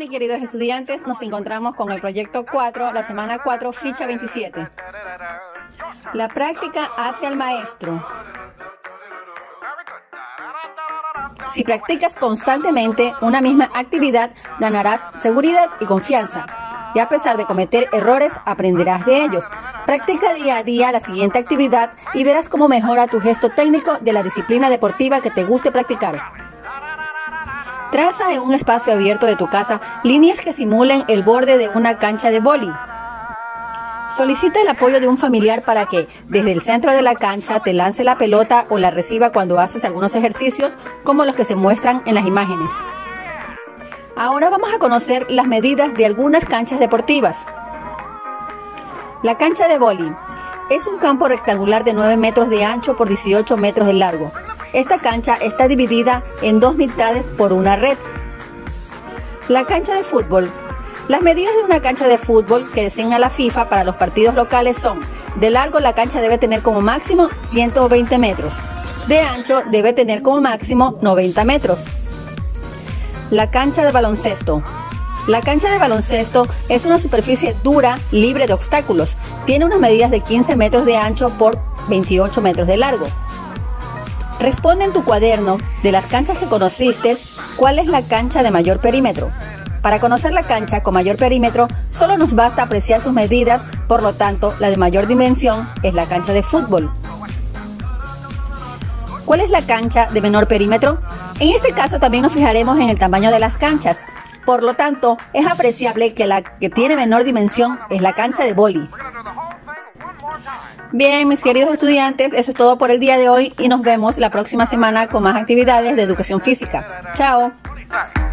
mis queridos estudiantes, nos encontramos con el proyecto 4, la semana 4, ficha 27. La práctica hace al maestro. Si practicas constantemente una misma actividad, ganarás seguridad y confianza. Y a pesar de cometer errores, aprenderás de ellos. Practica día a día la siguiente actividad y verás cómo mejora tu gesto técnico de la disciplina deportiva que te guste practicar. Traza en un espacio abierto de tu casa líneas que simulen el borde de una cancha de vóley. Solicita el apoyo de un familiar para que, desde el centro de la cancha, te lance la pelota o la reciba cuando haces algunos ejercicios como los que se muestran en las imágenes. Ahora vamos a conocer las medidas de algunas canchas deportivas. La cancha de vóley es un campo rectangular de 9 metros de ancho por 18 metros de largo. Esta cancha está dividida en dos mitades por una red. La cancha de fútbol. Las medidas de una cancha de fútbol que designa la FIFA para los partidos locales son: de largo la cancha debe tener como máximo 120 metros, de ancho debe tener como máximo 90 metros. La cancha de baloncesto. La cancha de baloncesto es una superficie dura, libre de obstáculos. Tiene unas medidas de 15 metros de ancho por 28 metros de largo. Responde en tu cuaderno de las canchas que conociste, ¿cuál es la cancha de mayor perímetro? Para conocer la cancha con mayor perímetro, solo nos basta apreciar sus medidas, por lo tanto, la de mayor dimensión es la cancha de fútbol. ¿Cuál es la cancha de menor perímetro? En este caso también nos fijaremos en el tamaño de las canchas. Por lo tanto, es apreciable que la que tiene menor dimensión es la cancha de vóley. Bien, mis queridos estudiantes, eso es todo por el día de hoy y nos vemos la próxima semana con más actividades de educación física. ¡Chao!